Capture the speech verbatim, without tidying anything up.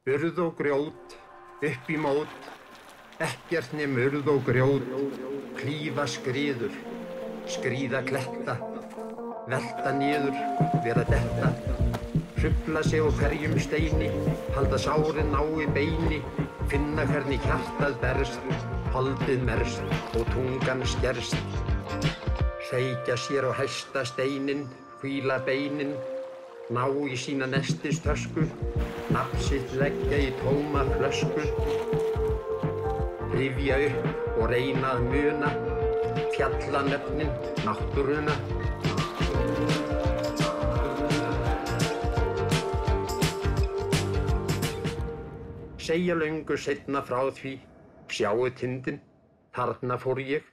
Urð og grjót, upp í mót, ekkert nema urð og grjót, klífa skriður, skríða kletta, velta niður, vera detta, hrufla sig á hverjum steini, halda sárin á í beini, finna hvernig hjartað berst, holdið merst og tungan skerst. Hreykja sér á hæsta steininn, hvíla beinin, ná í sína nestistösku, nafn sitt leggja í tóma flösku, rifja upp og reyna að muna, fjallanöfnin, náttúruna. Segja löngu seinna frá því, sjáu tindinn, þarna fór ég,